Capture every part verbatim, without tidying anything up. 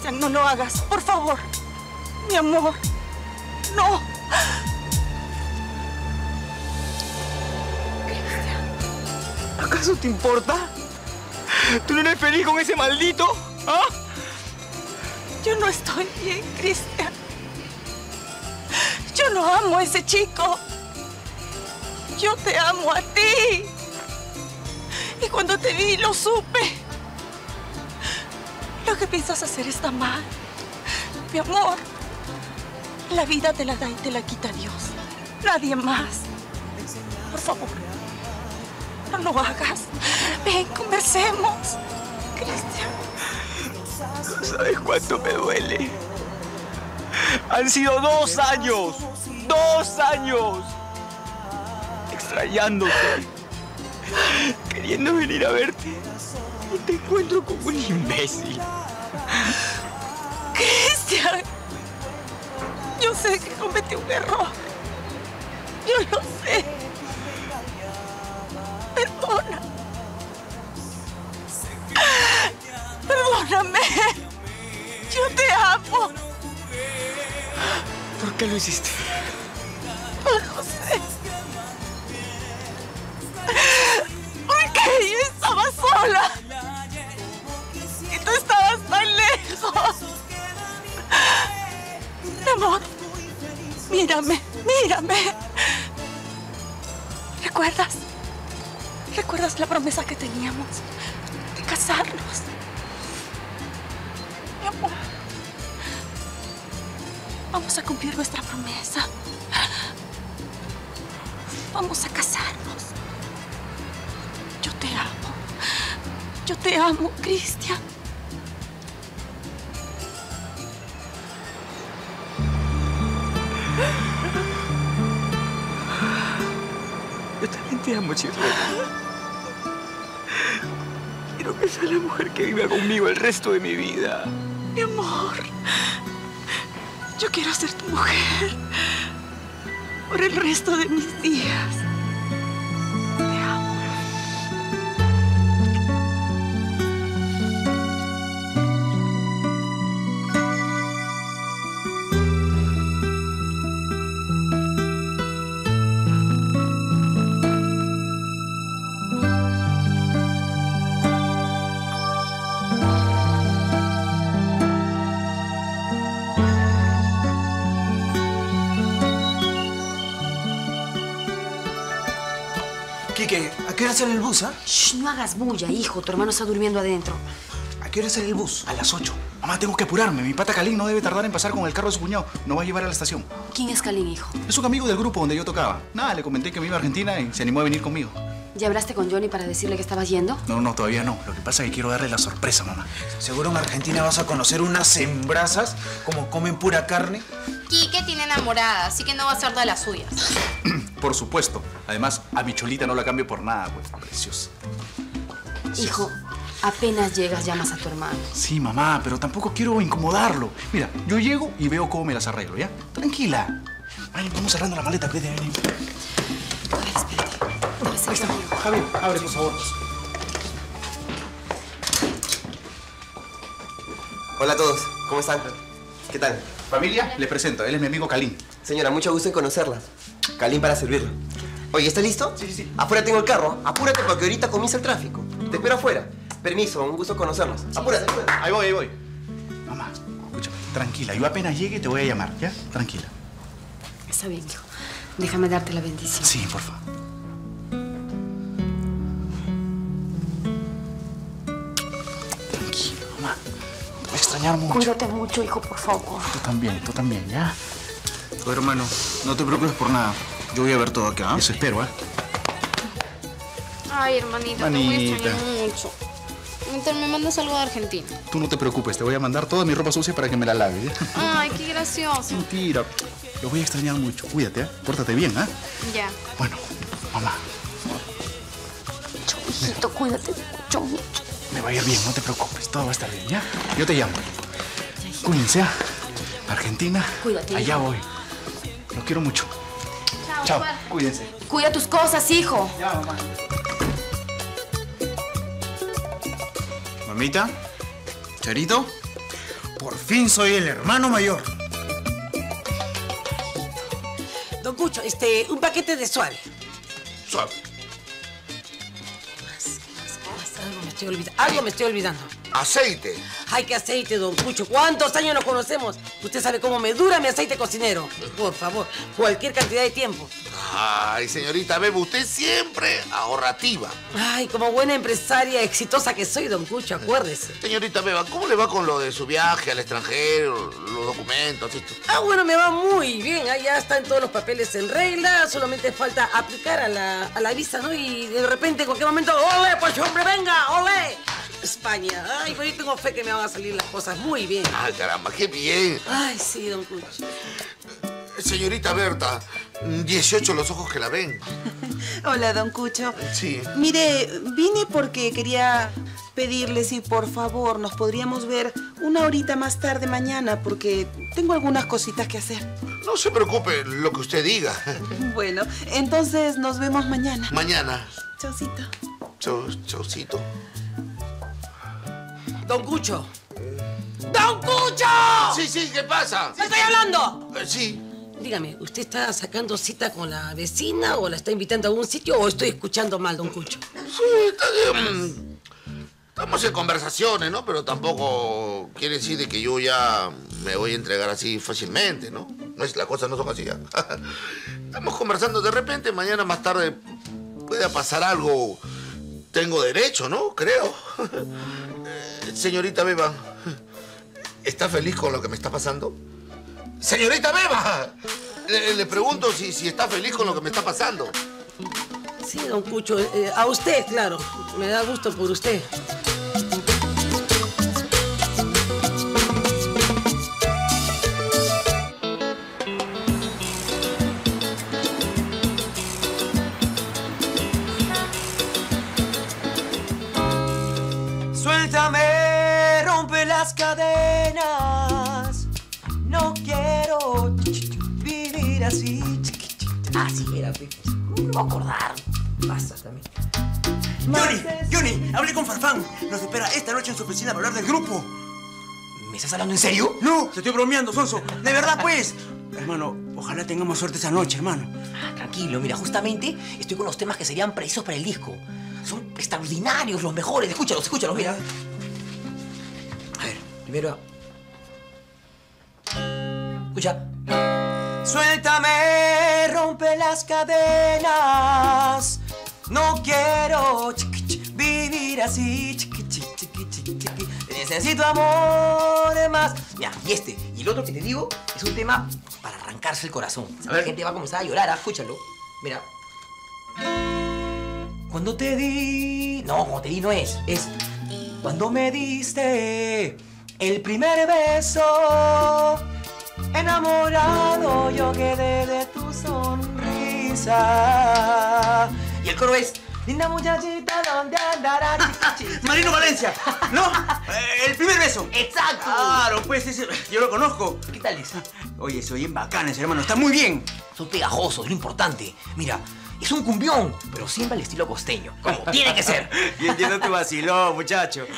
Cristian, no lo hagas, por favor. Mi amor, no. Cristian. ¿Acaso te importa? ¿Tú no eres feliz con ese maldito? ¿Ah? Yo no estoy bien, Cristian. Yo no amo a ese chico. Yo te amo a ti. Y cuando te vi, lo supe. Lo que piensas hacer está mal. Mi amor, la vida te la da y te la quita Dios. Nadie más. Por favor, no lo hagas. Ven, conversemos. Cristian. No sabes cuánto me duele. Han sido dos años. Dos años. Extrañándote. Queriendo venir a verte. Y te encuentro como un imbécil. Cristian. Yo sé que cometí un error. Yo lo sé. Perdona. Perdóname. Yo te amo. ¿Por qué lo hiciste? No lo sé. Porque yo estaba sola. Y tú estabas tan lejos. Mi amor, mírame, mírame. ¿Recuerdas? ¿Recuerdas la promesa que teníamos de casarnos? Mi amor, vamos a cumplir nuestra promesa. Vamos a casarnos. Yo te amo. Yo te amo, Cristian. Yo también te amo, Chirlota. Quiero que sea la mujer que viva conmigo el resto de mi vida. Mi amor, yo quiero ser tu mujer por el resto de mis días. Te amo. Quique, ¿a qué hora sale el bus, ah? Shh, no hagas bulla, hijo. Tu hermano está durmiendo adentro. ¿A qué hora sale el bus? A las ocho. Mamá, tengo que apurarme. Mi pata Calín no debe tardar en pasar con el carro de su cuñado. Nos va a llevar a la estación. ¿Quién es Calín, hijo? Es un amigo del grupo donde yo tocaba. Nada, le comenté que me iba a Argentina y se animó a venir conmigo. ¿Ya hablaste con Johnny para decirle que estabas yendo? No, no, todavía no. Lo que pasa es que quiero darle la sorpresa, mamá. Seguro en Argentina vas a conocer unas hembrazas como comen pura carne. Quique tiene enamorada, así que no va a ser de las suyas. Por supuesto. Además, a mi cholita no la cambio por nada, pues. Preciosa. Hijo, apenas llegas llamas a tu hermano. Sí, mamá, pero tampoco quiero incomodarlo. Mira, yo llego y veo cómo me las arreglo, ¿ya? Tranquila. Ay, vamos cerrando la maleta, vete, ven. A ver, espérate. Debe ser Ahí mío. está. Javier, abre, por favor. Hola a todos, ¿cómo están? ¿Qué tal? Familia, les presento. Él es mi amigo Calín. Señora, mucho gusto en conocerla. Calín para servirla. Oye, ¿está listo? Sí, sí, sí. Afuera tengo el carro. Apúrate porque ahorita comienza el tráfico. Te espero afuera. Permiso, un gusto conocernos. Apúrate, apúrate. Ahí voy, ahí voy. Mamá, escúchame, tranquila. Yo apenas llegue te voy a llamar, ¿ya? Tranquila. Está bien, hijo. Déjame darte la bendición. Sí, por favor. Tranquila, mamá. Te voy a extrañar mucho. Cuídate mucho, hijo, por favor. Tú también, tú también, ¿ya? Tu hermano, no te preocupes por nada. Yo voy a ver todo acá, ¿eh? Eso espero, ¿eh? Ay, hermanita, Manita. te voy a extrañar mucho. Mientras me mandas algo de Argentina. Tú no te preocupes, te voy a mandar toda mi ropa sucia para que me la laves, ¿ya? Ay, qué gracioso. Mentira. Lo voy a extrañar mucho. Cuídate, ¿eh? Pórtate bien, ¿eh? Ya. Bueno, mamá, Hijito, cuídate mucho, mucho. me va a ir bien, no te preocupes. Todo va a estar bien, ¿ya? Yo te llamo. Cuídense, ¿ah? Argentina, Cuídate, allá hijo. voy. Los quiero mucho. Chao, Chao, papá. cuídense. Cuida tus cosas, hijo. Ya, mamá. Mamita, Charito, Por fin soy el hermano mayor. Don Cucho, este, un paquete de suave. Suave. Más, más, más. Algo me estoy olvidando. Algo me estoy olvidando. Aceite. Ay, qué aceite, don Cucho. ¿Cuántos años nos conocemos? Usted sabe cómo me dura mi aceite cocinero. Por favor, cualquier cantidad de tiempo. Ay, señorita Beba, usted siempre ahorrativa. Ay, como buena empresaria exitosa que soy, don Cucho, acuérdese. Señorita Beba, ¿cómo le va con lo de su viaje al extranjero, los documentos, esto? Ah, bueno, me va muy bien. Ah, ya están todos los papeles en regla. Solamente falta aplicar a la, a la visa, ¿no? Y de repente, en cualquier momento, ¡ole, pues hombre, venga! ¡Ole! España. Ay, pues yo tengo fe que me van a salir las cosas muy bien. Ah, caramba, qué bien. Ay, sí, don Cucho. Señorita Berta, dieciocho los ojos que la ven. Hola, don Cucho. Sí. Mire, vine porque quería pedirle si por favor nos podríamos ver una horita más tarde mañana porque tengo algunas cositas que hacer. No se preocupe, lo que usted diga. Bueno, entonces nos vemos mañana. Mañana. Chaucito. Chau, chaucito. Don Cucho. ¡Don Cucho! Sí, sí, ¿qué pasa? ¡Me estoy hablando! Eh, sí. Dígame, ¿usted está sacando cita con la vecina o la está invitando a algún sitio o estoy escuchando mal, don Cucho? Sí, está bien. Estamos en conversaciones, ¿no? Pero tampoco quiere decir de que yo ya me voy a entregar así fácilmente, ¿no? No es, las cosas no son así. ¿eh? Estamos conversando de repente, mañana más tarde puede pasar algo. Tengo derecho, ¿no? Creo. Eh, señorita Beba, ¿está feliz con lo que me está pasando? ¡Señorita Beba! Le, le pregunto si, si está feliz con lo que me está pasando. Sí, don Cucho, eh, a usted, claro. Me da gusto por usted. Suéltame, rompe las cadenas. No quiero vivir así. Así era, Pepe. ¿Cómo me voy a acordar? Pasa también. Johnny, Johnny, hablé con Farfán. Nos espera esta noche en su oficina para hablar del grupo. ¿Me estás hablando en serio? No, te estoy bromeando, Sonso. De verdad, pues. Hermano, ojalá tengamos suerte esa noche, hermano. Ah, tranquilo, mira, justamente estoy con los temas que serían precisos para el disco. Son extraordinarios, los mejores. Escúchalos, escúchalos, mira. A ver, primero... Escucha. Suéltame, rompe las cadenas. No quiero vivir así. Necesito amor más. Ya, y este. Y el otro que te digo es un tema para arrancarse el corazón. La gente va a comenzar a llorar, ¿ah? Escúchalo. Mira. Cuando te di... No, cuando te di no es. Es... Cuando me diste el primer beso, enamorado yo quedé de tu sonrisa. Y el coro es... Linda muchachita, ¿dónde andará? Marino Valencia, ¿no? Eh, el primer beso. ¡Exacto! Claro, pues ese, yo lo conozco. ¿Qué tal es? Oye, soy bien bacanes, hermano, está muy bien. Son pegajosos, lo importante. Mira, es un cumbión, pero siempre al estilo costeño. Como tiene que ser. Y entiendo tu vacilón, muchacho.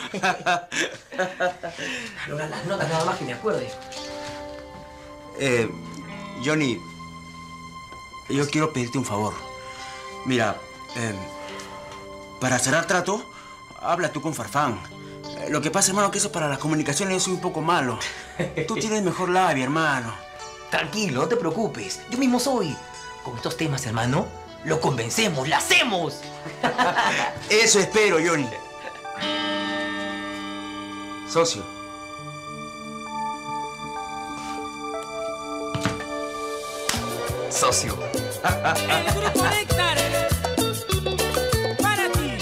Ahora las notas nada más que me acuerde. Eh, Johnny, yo quiero pedirte un favor. Mira, eh, para cerrar trato, habla tú con Farfán. Eh, lo que pasa, hermano, que eso para las comunicaciones yo soy un poco malo. Tú tienes mejor labia, hermano. Tranquilo, no te preocupes. Yo mismo soy. Con estos temas, hermano, lo convencemos, lo hacemos. Eso espero, Johnny. Socio. Socio. El grupo Néctar. Para ti.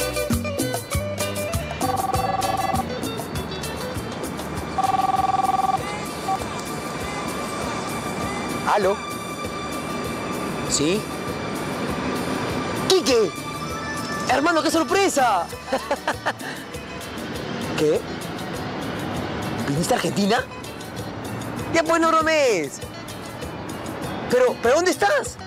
¿Aló? ¿Sí? ¡Quique! ¡Hermano, qué sorpresa! ¿Qué? ¿Viniste a Argentina? Ya pues no bromes. Pero, ¿pero dónde estás?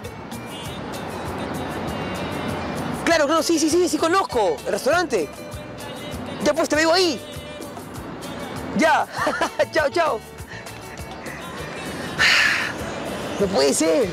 Claro, claro, sí, sí, sí, sí conozco. El restaurante. Ya pues te veo ahí. Ya. Chao, chao. No puede ser.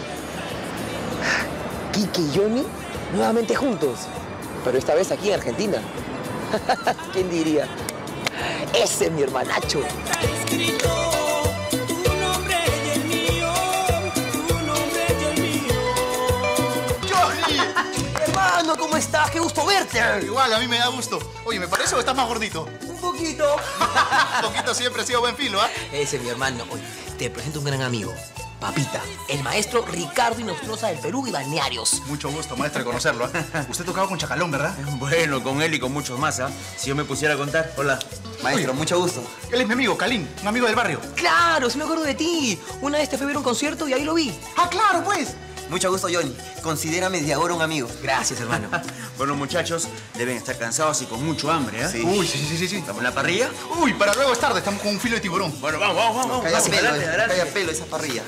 Quique y Johnny nuevamente juntos. Pero esta vez aquí en Argentina. ¿Quién diría? Ese es mi hermanacho. Está escrito tu nombre y el mío, tu nombre y el mío. ¡Johnny! Hermano, ¿cómo estás? ¡Qué gusto verte! Igual, a mí me da gusto. Oye, ¿me parece o estás más gordito? Un poquito. Un poquito siempre ha sido buen filo, ¿ah? ¿eh? Ese es mi hermano. Oye, te presento un gran amigo. Papita, el maestro Ricardo Inostroza del Perú y Balnearios. Mucho gusto, maestro, de conocerlo. ¿eh? Usted tocaba con Chacalón, ¿verdad? Bueno, con él y con muchos más, ¿ah? ¿eh? Si yo me pusiera a contar. Hola. Maestro, mucho gusto. Él es mi amigo, Calín, un amigo del barrio. ¡Claro! Sí me acuerdo de ti. Una vez te fui a ver un concierto y ahí lo vi. ¡Ah, claro, pues! Mucho gusto, Johnny. Considérame de ahora un amigo. Gracias, hermano. Bueno, muchachos, deben estar cansados y con mucho hambre, ¿eh? Sí. Uy, sí, sí, sí, sí. ¿Estamos en la parrilla? Uy, para luego es tarde, estamos con un filo de tiburón. Bueno, vamos, vamos, vamos. Calla vamos, pelo, adelante, eh, adelante. calla pelo esa parrilla.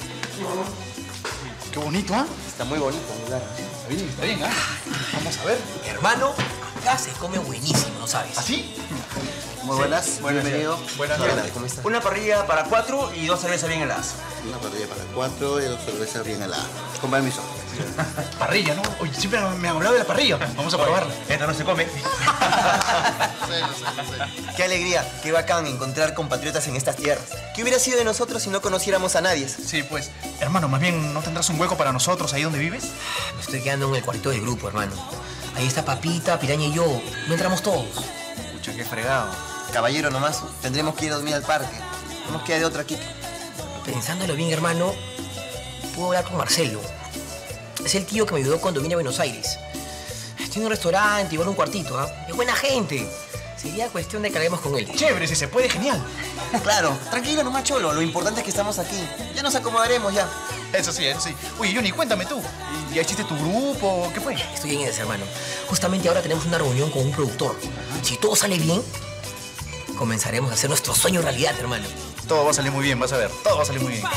Qué bonito, ¿ah? Está muy bonito, lugar. Está bien, está bien, ¿ah? Vamos a ver. Hermano, acá se come buenísimo, ¿no sabes? ¿Así? Muy buenas, Buenas, bienvenido. Buenas ¿Qué tal? tardes. ¿Cómo estás? Una parrilla para cuatro y dos cervezas bien heladas. Una parrilla para cuatro y dos cervezas bien heladas. Con permiso. Parrilla, ¿no? Oye, siempre me han hablado de la parrilla. Vamos a probarla. Esta no se come. No sé, no sé, no sé. Qué alegría, qué bacán encontrar compatriotas en estas tierras. ¿Qué hubiera sido de nosotros si no conociéramos a nadie? Sí, pues. Hermano, más bien, ¿no tendrás un hueco para nosotros ahí donde vives? Me estoy quedando en el cuartito del grupo, hermano. Ahí está Papita, Piraña y yo. No entramos todos. Pucha, qué fregado. Caballero nomás, tendremos que ir a dormir al parque. No nos queda de otra aquí. Pensándolo bien, hermano, puedo hablar con Marcelo. Es el tío que me ayudó cuando vine a Buenos Aires. Tiene un restaurante, igual un cuartito, ¿ah? Es buena gente. Sería cuestión de que hablemos con él. Chévere, si se puede, genial. Claro, tranquilo nomás, Cholo. Lo importante es que estamos aquí. Ya nos acomodaremos ya. Eso sí, eso sí. Oye, Johnny, cuéntame tú. ¿Ya hiciste tu grupo? ¿Qué fue? Estoy en ese, hermano. Justamente ahora tenemos una reunión con un productor. Si todo sale bien, comenzaremos a hacer nuestro sueño realidad, hermano. Todo va a salir muy bien, vas a ver. Todo va a salir muy bien.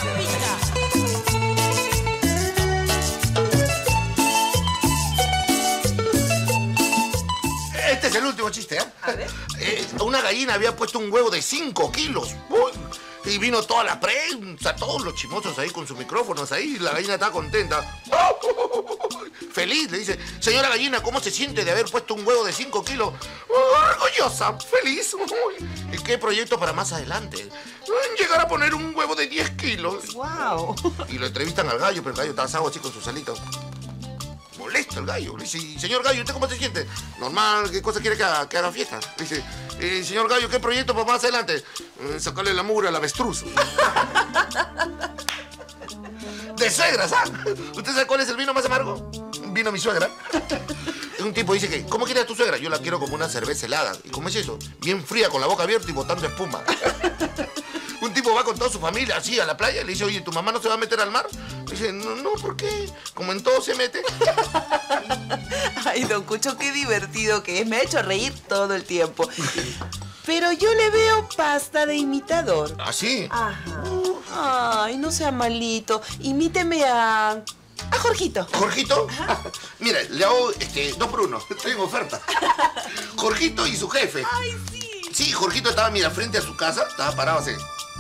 Este es el último chiste, ¿eh? Eh, una gallina había puesto un huevo de cinco kilos. Uy, y vino toda la prensa, todos los chimosos ahí con sus micrófonos ahí. Y la gallina estaba contenta. Feliz, le dice, señora gallina, ¿cómo se siente de haber puesto un huevo de cinco kilos? Orgullosa, feliz. ¿Y qué proyecto para más adelante? Llegar a poner un huevo de diez kilos. ¡Wow! Y lo entrevistan al gallo, pero el gallo está asado así con sus alitas. Molesto el gallo. Le dice, señor gallo, ¿usted cómo se siente? Normal, ¿qué cosa quiere que haga, que haga fiesta? Le dice, eh, señor gallo, ¿qué proyecto para más adelante? Eh, sacarle la mugre al avestruz. De suegras, ¿ah? ¿Usted sabe cuál es el vino más amargo? Vino mi suegra. Un tipo dice que, ¿cómo quiere a tu suegra? Yo la quiero como una cerveza helada. ¿Y cómo es eso? Bien fría, con la boca abierta y botando espuma. Un tipo va con toda su familia así a la playa y le dice, oye, ¿tu mamá no se va a meter al mar? Le dice, no, no, ¿por qué? Como en todo se mete. Ay, don Cucho, qué divertido que es. Me ha hecho reír todo el tiempo. Pero yo le veo pasta de imitador. ¿Ah, sí? Ajá. Ay, no sea malito. Imíteme a... a Jorgito. ¿Jorgito? Mira, le hago este, dos por uno. Estoy en oferta. Jorgito y su jefe. Ay, sí. Sí, Jorgito estaba, mira, frente a su casa. Estaba parado así.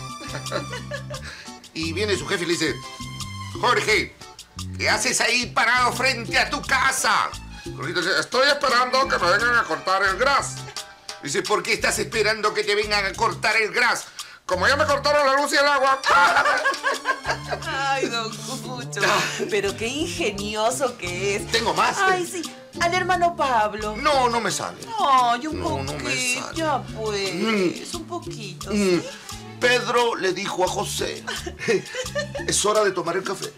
Y viene su jefe y le dice, Jorge, ¿qué haces ahí parado frente a tu casa? Jorgito dice, estoy esperando que me vengan a cortar el gras. Dice, ¿por qué estás esperando que te vengan a cortar el gras? Como ya me cortaron la luz y el agua. Ay, don Cucho. Pero qué ingenioso que es. Tengo más. Ay, sí. Al hermano Pablo. No, no me sale. Ay, un No, poquito. no me sale. Ya pues. Mm. Un poquito. Mm. Pedro le dijo a José, es hora de tomar el café.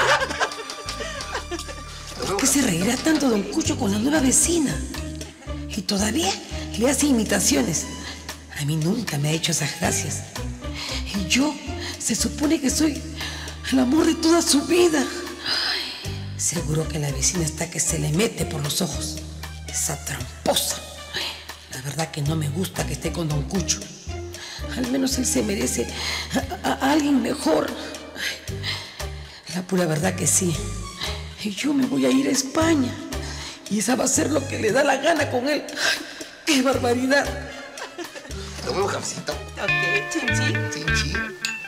¿Por qué se reirá tanto don Cucho con la nueva vecina? Y todavía le hace imitaciones. A mí nunca me ha hecho esas gracias. Y yo, se supone que soy el amor de toda su vida. Ay, seguro que la vecina está que se le mete por los ojos. Esa tramposa. La verdad que no me gusta que esté con don Cucho. Al menos él se merece a, a, a alguien mejor. Ay, la pura verdad que sí. Y yo me voy a ir a España. Y esa va a ser lo que le da la gana con él. ¡Ay, qué barbaridad! Toma un cafecito. Ok, chin chin. Chin chin.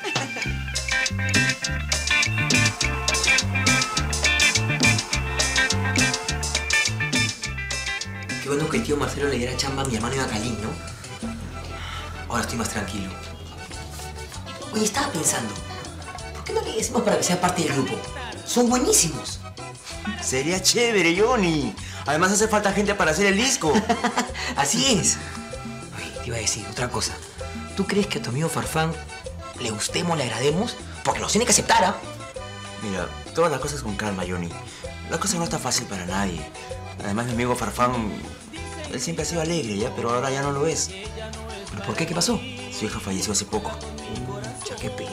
Qué bueno que el tío Marcelo le diera chamba a mi hermano Iacalín, ¿no? Ahora estoy más tranquilo. Oye, estaba pensando, ¿por qué no le decimos para que sea parte del grupo? Son buenísimos. Sería chévere, Johnny. Además hace falta gente para hacer el disco. Así es. Oye, te iba a decir otra cosa. ¿Tú crees que a tu amigo Farfán le gustemos, le agrademos? Porque nos tiene que aceptar, ¿ah? Mira, todas las cosas con calma, Johnny. La cosa no está fácil para nadie. Además, mi amigo Farfán, él siempre ha sido alegre, ¿ya? Pero ahora ya no lo es. ¿Pero por qué? ¿Qué pasó? Su hija falleció hace poco. Ya, qué pena.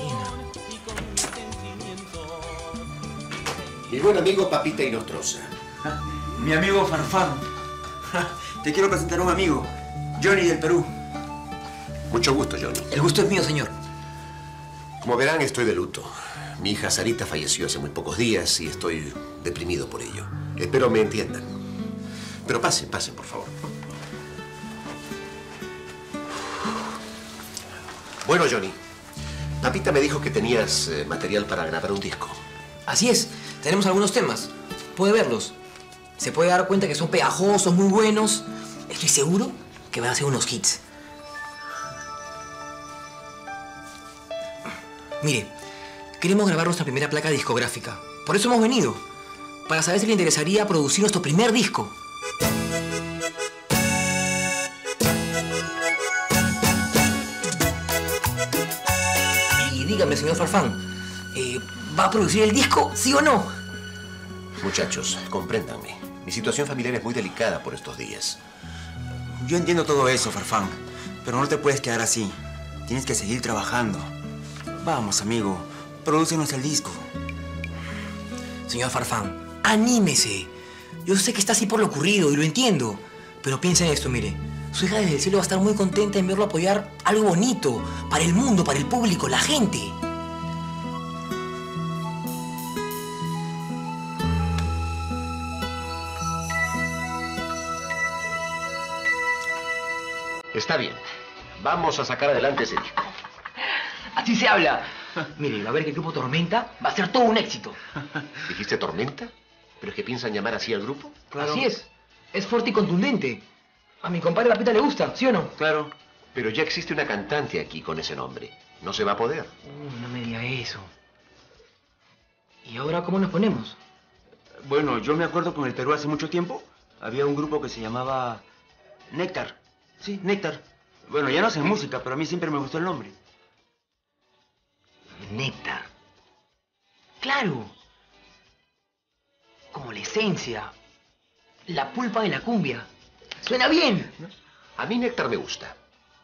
Mi buen amigo Papita Inostroza. Mi amigo Farfán. Te quiero presentar a un amigo, Johnny del Perú. Mucho gusto, Johnny. El gusto es mío, señor. Como verán, estoy de luto. Mi hija Sarita falleció hace muy pocos días y estoy deprimido por ello. Espero me entiendan. Pero pasen, pasen, por favor. Bueno, Johnny, Papita me dijo que tenías eh, material para grabar un disco. Así es. Tenemos algunos temas. Puede verlos. Se puede dar cuenta que son pegajosos, muy buenos. Estoy seguro que van a ser unos hits. Mire, queremos grabar nuestra primera placa discográfica. Por eso hemos venido. Para saber si le interesaría producir nuestro primer disco. Y dígame, señor Farfán, eh, ¿va a producir el disco, sí o no? Muchachos, compréndanme. Mi situación familiar es muy delicada por estos días. Yo entiendo todo eso, Farfán. Pero no te puedes quedar así. Tienes que seguir trabajando. Vamos, amigo. Prodúcenos el disco. Señor Farfán, anímese. Yo sé que está así por lo ocurrido y lo entiendo. Pero piensa en esto, mire. Su hija desde el cielo va a estar muy contenta en verlo apoyar algo bonito. Para el mundo, para el público, la gente. Está bien. Vamos a sacar adelante ese disco. Así se habla. Mire, va a ver que el grupo Tormenta va a ser todo un éxito. ¿Dijiste Tormenta? ¿Pero es que piensan llamar así al grupo? Claro. Así es. Es fuerte y contundente. A mi compadre Papita le gusta, ¿sí o no? Claro. Pero ya existe una cantante aquí con ese nombre. No se va a poder. Uh, no me diga eso. ¿Y ahora cómo nos ponemos? Bueno, yo me acuerdo con el Perú hace mucho tiempo. Había un grupo que se llamaba Néctar. Sí, Néctar. Bueno, ya no sé música, pero a mí siempre me gustó el nombre. Néctar. Claro. Como la esencia. La pulpa de la cumbia. Suena bien. A mí Néctar me gusta.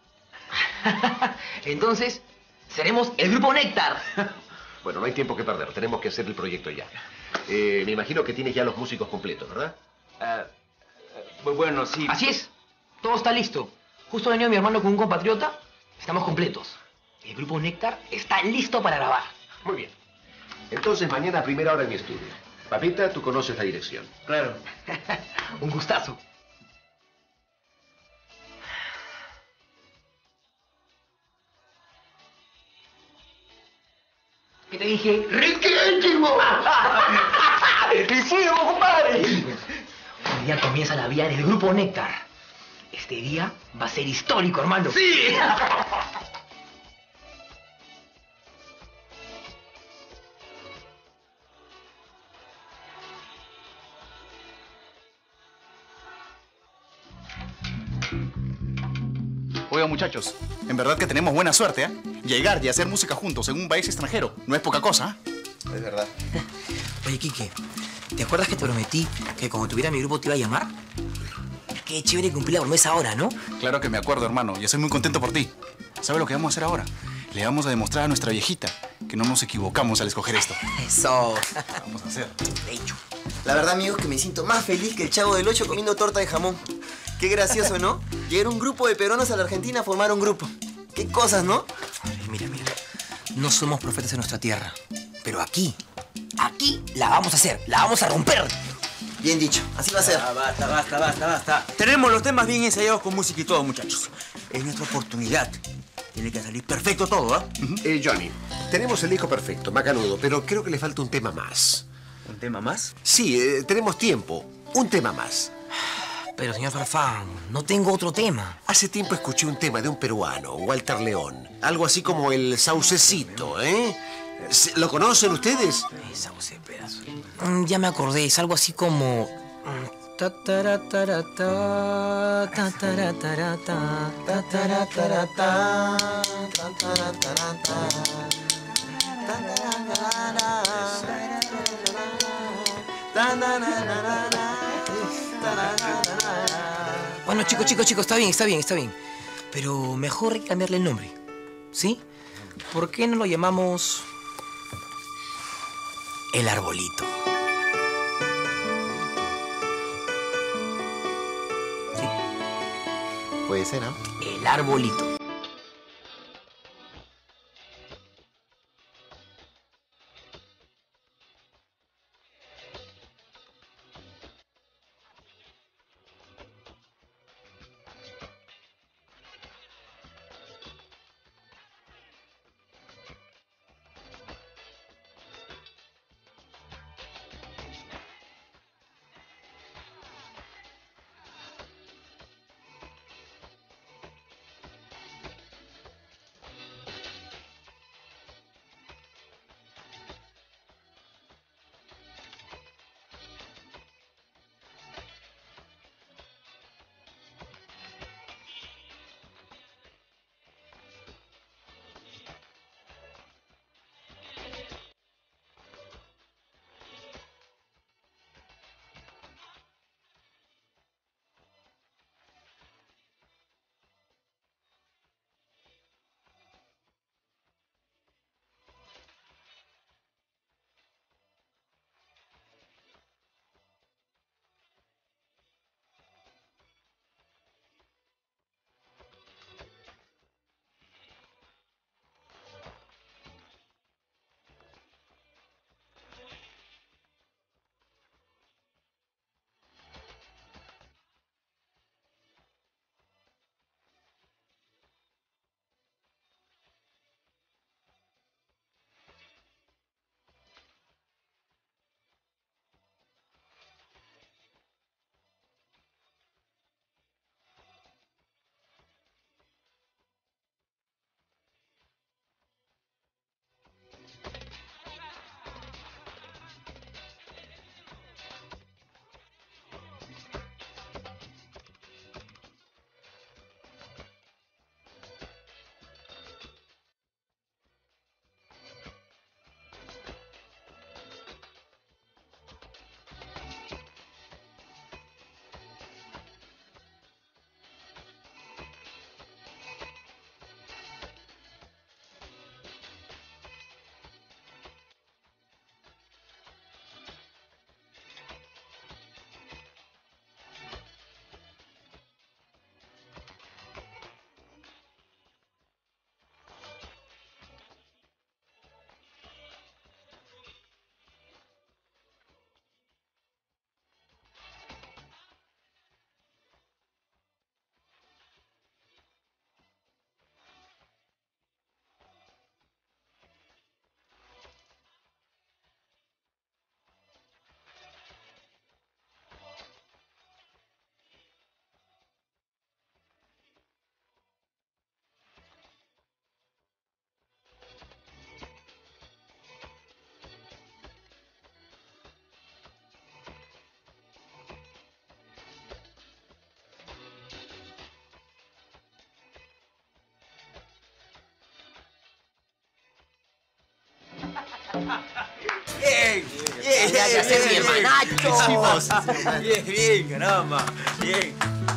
Entonces, seremos el grupo Néctar. Bueno, no hay tiempo que perder. Tenemos que hacer el proyecto ya. Eh, me imagino que tienes ya los músicos completos, ¿verdad? Uh, uh, bueno, sí. Así es. Todo está listo. Justo ha venido mi hermano con un compatriota. Estamos completos. El grupo Néctar está listo para grabar. Muy bien. Entonces, mañana a primera hora en mi estudio. Papita, tú conoces la dirección. Claro. Un gustazo. ¿Qué te dije? ¡Riquísimo! ¡Riquísimo, compadre! Hoy día comienza la vida del grupo Néctar. Este día va a ser histórico, hermano. ¡Sí! Oigan, muchachos, en verdad que tenemos buena suerte, ¿eh? Llegar y hacer música juntos en un país extranjero no es poca cosa, ¿eh? Es verdad. Oye, Quique, ¿te acuerdas que te prometí que cuando tuviera mi grupo te iba a llamar? Qué chévere cumplir la promesa ahora, ¿no? Claro que me acuerdo, hermano, y estoy muy contento por ti. ¿Sabes lo que vamos a hacer ahora? Le vamos a demostrar a nuestra viejita que no nos equivocamos al escoger esto. Eso. Vamos a hacer. De hecho. La verdad, amigos, que me siento más feliz que el Chavo del Ocho comiendo torta de jamón. Qué gracioso, ¿no? Llegar un grupo de peruanos a la Argentina a formar un grupo. Qué cosas, ¿no? Mira, mira. No somos profetas en nuestra tierra. Pero aquí, aquí la vamos a hacer. La vamos a romper. Bien dicho, así va a ser. Ah, basta, basta, basta, basta. Tenemos los temas bien ensayados con música y todo, muchachos. Es nuestra oportunidad. Tiene que salir perfecto todo, ¿ah? Uh-huh. eh, Johnny, tenemos el disco perfecto, macanudo, pero creo que le falta un tema más. ¿Un tema más? Sí, eh, tenemos tiempo. Un tema más. Pero, señor Farfán, no tengo otro tema. Hace tiempo escuché un tema de un peruano, Walter León. Algo así como el Saucecito, ¿eh? ¿Lo conocen ustedes? El sauce, pedazo. Mm, ya me acordé, es algo así como... Bueno, chicos, chicos, chicos, está bien, está bien, está bien. Pero mejor hay que cambiarle el nombre, ¿sí? ¿Por qué no lo llamamos... El Arbolito? Sí. Puede ser, ¿no? El Arbolito. Bien, bien, Ya, ya, bien, mi bien, hermanacho. Bien, bien, caramba, bien.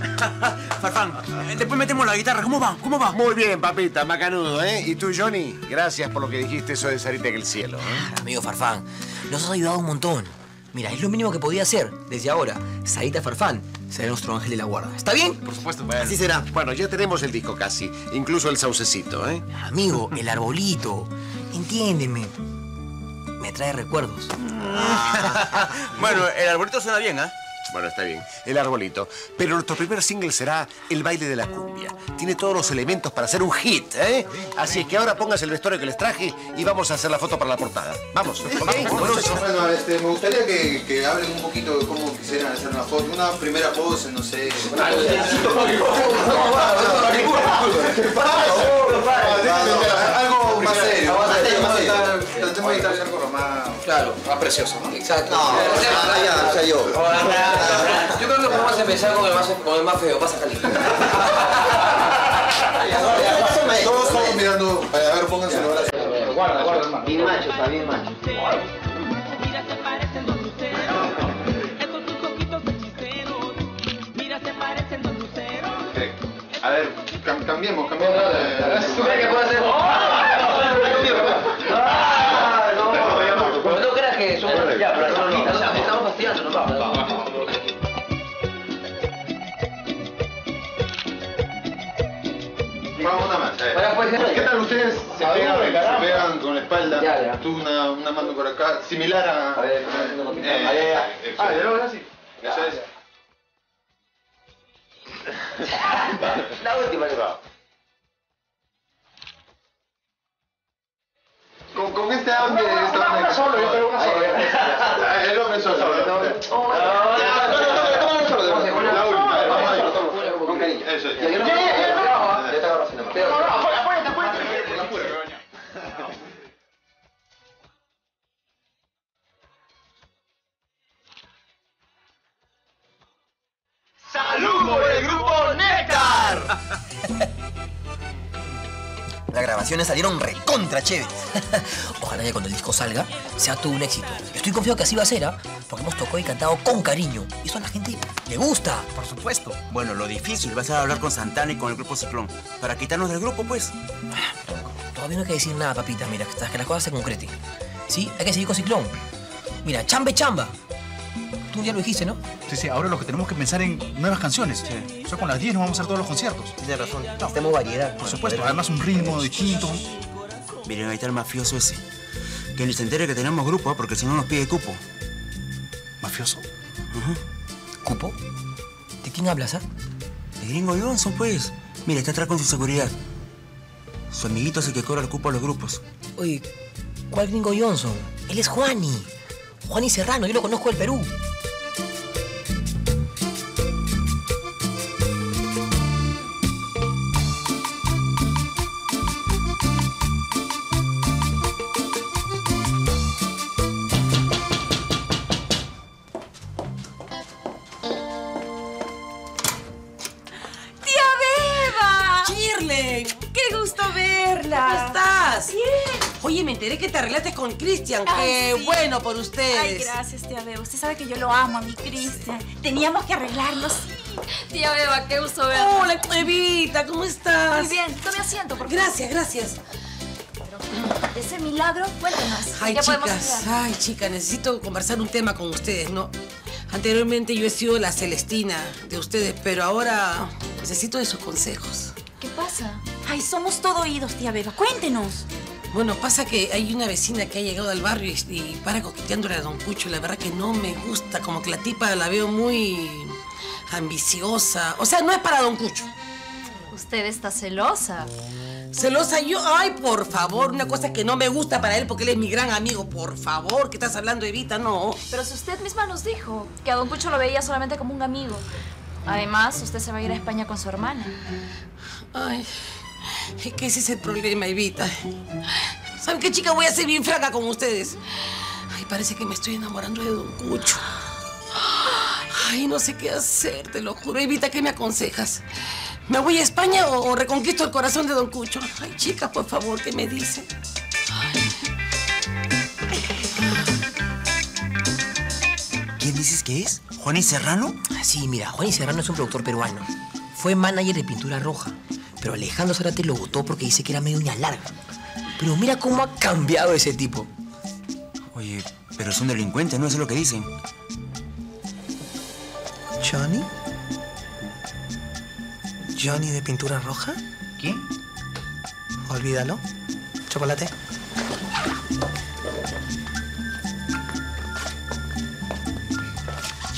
Farfán, después metemos la guitarra. ¿Cómo va? ¿Cómo va? Muy bien, papita, macanudo, ¿eh? Y tú, Johnny, gracias por lo que dijiste eso de Sarita en el cielo, ¿eh? Amigo Farfán, nos has ayudado un montón. Mira, es lo mínimo que podía hacer. Desde ahora, Sarita Farfán será nuestro ángel de la guarda. ¿Está bien? Por supuesto, pues. Así será. Bueno, ya tenemos el disco casi, incluso el saucecito, ¿eh? Amigo, el arbolito. Entiéndeme. me trae recuerdos. Bueno, el arbolito suena bien, ¿ah? ¿eh? Bueno, está bien, el arbolito. Pero nuestro primer single será El baile de la cumbia. Tiene todos los elementos para ser un hit, ¿eh? Así es que ahora pónganse el vestuario que les traje y vamos a hacer la foto para la portada. Vamos, ¿ok? Bueno, bueno, este, me gustaría que, que hablen un poquito de cómo quisieran hacer una foto. Una primera pose, no sé. Algo más serio. Tratemos de editar algo más... Claro, más precioso, ¿no? Exacto. No, ya, ya yo. Yo creo que podemos empezar con el más, con el más feo, pasa caliente. Todos estamos mirando. A ver, pónganse los brazos. Guarda, guarda, hermano. Bien macho, está bien macho. A ver, cam cambiemos, cambiemos. ¿Tú crees que puede hacer? Pero no creas que somos... Ya, pero no, no, no, estamos fastidiando, nos vamos. Vamos una más. ¿Qué tal ustedes se pegan, se pegan con la espalda? Ya, ya. Tú una, una mano por acá, similar a... A ver, eh, ah, ya lo ves así. Eso es. La última que va. Con, con este hambre... Una, una, una, una solo, yo creo una solo. El hombre solo. No, no, no, no, no, la última, vamos a ver. Con cariño. Eso es. Yo te agarro así nomás. No, no, apóyate, apóyate. Por la pura, coño. ¡Salud por el grupo Néctar! Las grabaciones salieron recontra chéveres. Ojalá que cuando el disco salga sea todo un éxito. Estoy confiado que así va a ser, ¿ah? ¿eh? Porque hemos tocado y cantado con cariño. Y eso a la gente le gusta. Por supuesto. Bueno, lo difícil va a ser hablar con Santana y con el grupo Ciclón. Para quitarnos del grupo, pues. Todavía no hay que decir nada, papita. Mira, hasta que las cosas se concreten. ¿Sí? Hay que seguir con Ciclón. Mira, chambe chamba. Tú ya lo dijiste, ¿no? Sí, sí, ahora lo que tenemos que pensar en nuevas canciones. Sí. O sea, con las diez nos vamos a hacer todos los conciertos. Tienes razón. Necesitamos variedad. Por supuesto, además un ritmo distinto. Miren, ahí está el mafioso ese. Que ni se entere que tenemos grupo, ¿eh? Porque si no nos pide cupo. ¿Mafioso? Uh-huh. ¿Cupo? ¿De quién hablas, ah? De Gringo Johnson, pues. Mira, está atrás con su seguridad. Su amiguito es el que cobra el cupo a los grupos. Oye, ¿cuál Gringo Johnson? Él es Juani. Juani Serrano, yo lo conozco del Perú. ¿Cómo estás? Bien. Oye, me enteré que te arreglaste con Cristian. Qué sí. bueno por ustedes. Ay, gracias, tía Beba. Usted sabe que yo lo amo a mi Cristian. Teníamos que arreglarlo, sí. Tía Beba, qué gusto verla. Hola, Evita, ¿cómo estás? Muy bien. Tome asiento, por favor. Gracias, gracias. Pero, ese milagro, cuéntanos. Ay, ¿Qué podemos chicas, ayudar? ay, chicas, necesito conversar un tema con ustedes, ¿no? Anteriormente yo he sido la Celestina de ustedes, pero ahora necesito de sus consejos. ¿Qué pasa? Ay, somos todo oídos, tía Beba. Cuéntenos. Bueno, pasa que hay una vecina que ha llegado al barrio y, y para coqueteándole a Don Cucho. La verdad que no me gusta, como que la tipa la veo muy ambiciosa. O sea, no es para Don Cucho. Usted está celosa. ¿Celosa yo? Ay, por favor, una cosa que no me gusta para él porque él es mi gran amigo. Por favor, ¿qué estás hablando, Evita? No. Pero si usted misma nos dijo que a Don Cucho lo veía solamente como un amigo. Además, usted se va a ir a España con su hermana. Ay, es que ese es el problema, Evita. ¿Saben qué, chica? Voy a ser bien franca con ustedes. Ay, parece que me estoy enamorando de Don Cucho. Ay, no sé qué hacer, te lo juro. Evita, ¿qué me aconsejas? ¿Me voy a España o, o reconquisto el corazón de Don Cucho? Ay, chica, por favor, ¿qué me dicen? ¿Quién dices que es? ¿Juani Serrano? Sí, mira, Juani Serrano es un productor peruano. Fue manager de Pintura Roja. Pero Alejandro Zárate lo votó porque dice que era medio uña larga. Pero mira cómo ha cambiado ese tipo. Oye, pero es un delincuente, ¿no? Eso es lo que dicen. ¿Johnny? ¿Johnny de Pintura Roja? ¿Quién? Olvídalo. Chocolate.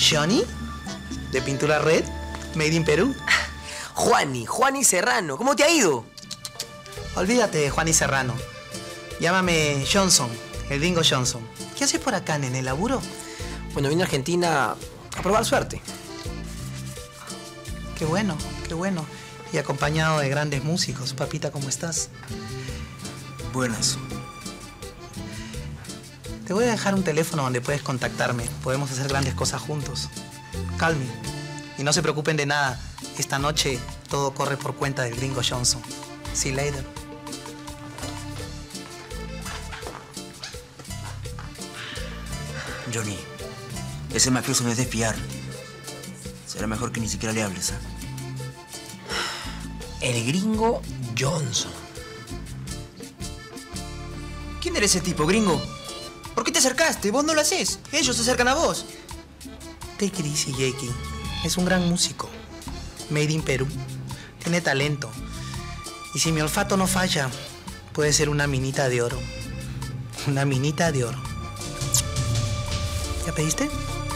¿Johnny? ¿De pintura red? ¿Made in Perú? Juani, Juani Serrano. ¿Cómo te ha ido? Olvídate de Juani Serrano. Llámame Johnson, el gringo Johnson. ¿Qué haces por acá, nene? ¿Laburo? Bueno, vine a Argentina a probar suerte. Qué bueno, qué bueno. Y acompañado de grandes músicos. Papita, ¿cómo estás? Buenas. Te voy a dejar un teléfono donde puedes contactarme. Podemos hacer grandes cosas juntos. Call me. Y no se preocupen de nada. Esta noche todo corre por cuenta del gringo Johnson. See you later. Johnny, ese mafioso no es de fiar. Será mejor que ni siquiera le hables, ¿eh? El gringo Johnson. ¿Quién eres ese tipo, gringo? ¿Por qué te acercaste? Vos no lo haces. Ellos se acercan a vos. Take it easy, Jakey. Es un gran músico. Made in Perú. Tiene talento. Y si mi olfato no falla, puede ser una minita de oro. Una minita de oro. ¿Ya pediste?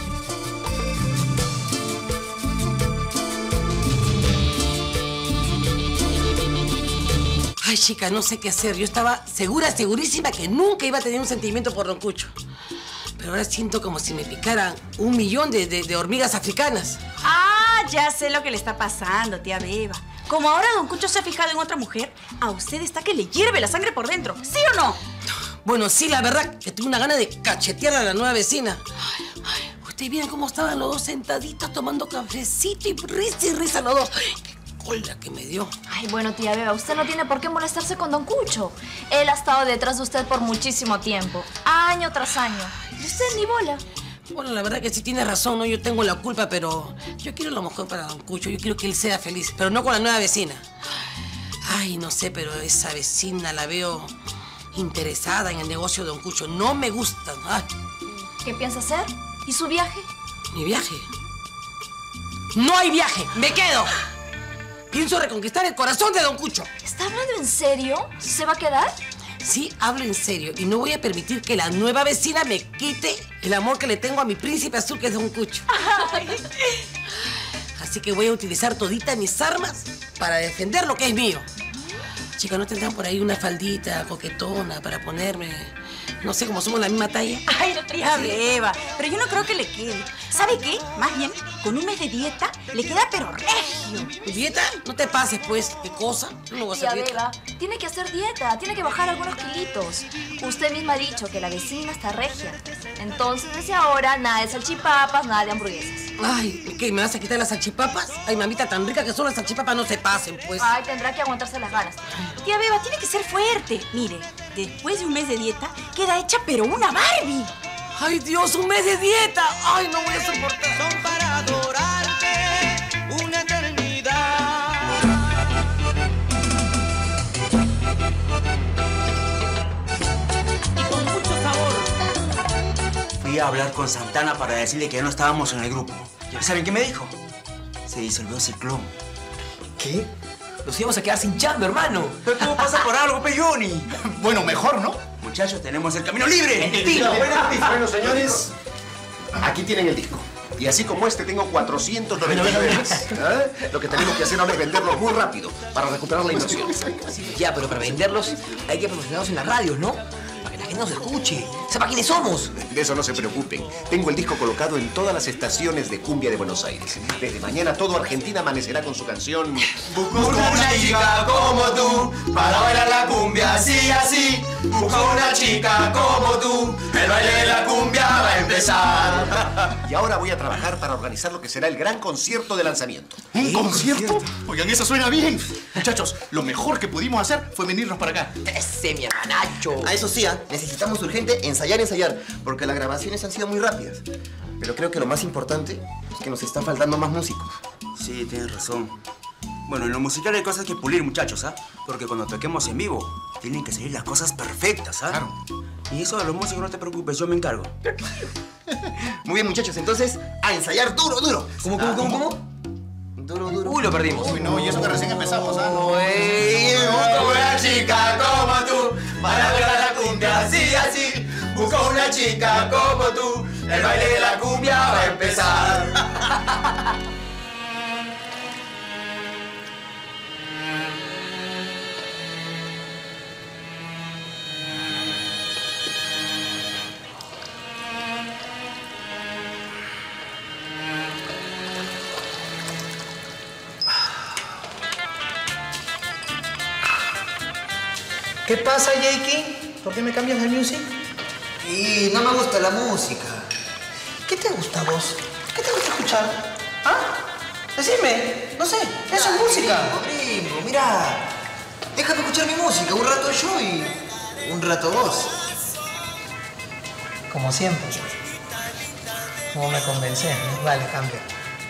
Ay, chica, no sé qué hacer. Yo estaba segura, segurísima que nunca iba a tener un sentimiento por Don Cucho. Pero ahora siento como si me picaran un millón de, de, de hormigas africanas. Ah, ya sé lo que le está pasando, tía Beba. Como ahora Don Cucho se ha fijado en otra mujer, a usted está que le hierve la sangre por dentro. ¿Sí o no? Bueno, sí, la verdad que tengo una gana de cachetear a la nueva vecina. Ay, ay, ustedes vieron cómo estaban los dos sentaditos tomando cafecito y risa y risa los dos. Ay, qué cola que me dio. Ay, bueno, tía Beba, usted no tiene por qué molestarse con Don Cucho. Él ha estado detrás de usted por muchísimo tiempo, año tras año. Y usted ni bola. Bueno, la verdad que sí tiene razón, ¿no? Yo tengo la culpa, pero yo quiero lo mejor para Don Cucho. Yo quiero que él sea feliz, pero no con la nueva vecina. Ay, no sé, pero esa vecina la veo interesada en el negocio de Don Cucho. No me gusta. Ay. ¿Qué piensa hacer? ¿Y su viaje? ¿Mi viaje? ¡No hay viaje! ¡Me quedo! Pienso reconquistar el corazón de Don Cucho. ¿Está hablando en serio? ¿Se va a quedar? Sí, hablo en serio. Y no voy a permitir que la nueva vecina me quite el amor que le tengo a mi príncipe azul, que es Don Cucho. Ay. Así que voy a utilizar toditas mis armas para defender lo que es mío. Chicas, ¿no tendrán por ahí una faldita coquetona para ponerme? No sé, como somos la misma talla. Ay, tía Beba, pero yo no creo que le quede. ¿Sabe qué? Más bien, con un mes de dieta, le queda pero regio. ¿Dieta? No te pases, pues. ¿Qué cosa? Yo no voy a hacer Tía dieta. Beba, tiene que hacer dieta, tiene que bajar algunos kilitos. Usted misma ha dicho que la vecina está regia. Entonces, desde ahora, nada de salchipapas, nada de hamburguesas. Ay, ¿qué? ¿Me vas a quitar las salchipapas? Ay, mamita, tan rica que son las salchipapas, no se pasen, pues. Ay, tendrá que aguantarse las ganas. Tía Beba, tiene que ser fuerte. Mire, después de un mes de dieta, queda hecha pero una Barbie. ¡Ay, Dios, un mes de dieta! ¡Ay, no voy a soportar! Son para adorarte una eternidad. Y con mucho sabor. Fui a hablar con Santana para decirle que ya no estábamos en el grupo. ¿Y saben qué me dijo? Se disolvió Ciclón. ¿Qué? Nos íbamos a quedar sin chamba, hermano. Pero todo pasa por algo, pe Johnny. Bueno, mejor, ¿no? Muchachos, tenemos el camino libre. El disco. Bueno, señores, aquí tienen el disco. Y así como este, tengo cuatrocientos noventa y nueve más. ¿Eh? Lo que tenemos que hacer ahora es venderlos muy rápido para recuperar la inversión. Sí, ya, pero para venderlos hay que promocionarlos en las radios, ¿no? Para que la gente nos escuche. ¿Sepa quiénes somos? De eso no se preocupen. Tengo el disco colocado en todas las estaciones de cumbia de Buenos Aires. Desde mañana todo Argentina amanecerá con su canción Busco una chica como tú para bailar la cumbia así, así. Busco una chica como tú, el baile de la cumbia va a empezar. Y ahora voy a trabajar para organizar lo que será el gran concierto de lanzamiento. ¿Un concierto? Oigan, eso suena bien. Muchachos, lo mejor que pudimos hacer fue venirnos para acá. Ese mi hermanacho. A eso sí, ¿eh? Necesitamos urgente ensayar, ensayar, porque las grabaciones han sido muy rápidas. Pero creo que lo más importante es que nos están faltando más músicos. Sí, tienes razón. Bueno, en lo musical hay cosas que pulir, muchachos, ¿ah? Porque cuando toquemos en vivo, tienen que salir las cosas perfectas, ¿ah? Claro. Y eso de los músicos no te preocupes, yo me encargo. Muy bien, muchachos, entonces, a ensayar duro, duro. ¿Cómo, cómo, cómo, cómo? Duro, duro. Uy, lo perdimos. Uy, no, y eso que recién empezamos, ¿ah? Uy, busco una chica como tú para bailar la cumbia así, así. Busco una chica como tú, el baile de la cumbia va a empezar. ¿Qué pasa, Jakey? ¿Por qué me cambias de music? Y no me gusta la música. ¿Qué te gusta a vos? ¿Qué te gusta escuchar? ¿Ah? Decime, no sé, eso es música. Primo, mirá. Déjame escuchar mi música, un rato yo y un rato vos. Como siempre. ¿Cómo me convences? ¿No? Vale, cambio.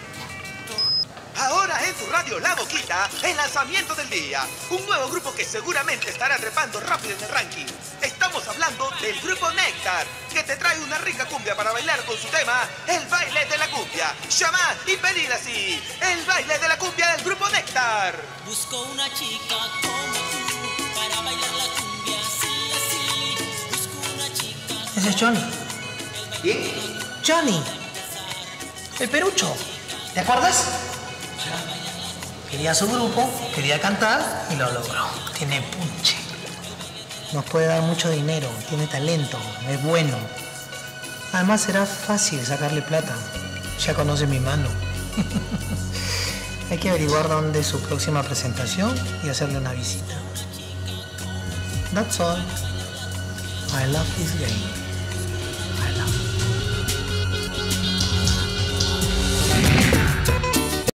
Ahora en tu radio La Boquita, el lanzamiento del día. Un nuevo grupo que seguramente estará trepando rápido en el ranking. Estamos hablando del grupo Néctar, que te trae una rica cumbia para bailar con su tema, El Baile de la Cumbia. Llama y pedid así, El Baile de la Cumbia del grupo Néctar. Busco una chica como tú para bailar la cumbia así, así. Busco una chica. Ese es Johnny. ¿Quién? Johnny. El perucho. ¿Te acuerdas? Quería su grupo, quería cantar y lo logró. Tiene punche. Nos puede dar mucho dinero, tiene talento, es bueno. Además será fácil sacarle plata. Ya conoce mi mano. Hay que averiguar dónde es su próxima presentación y hacerle una visita. That's all. I love this game. I love it.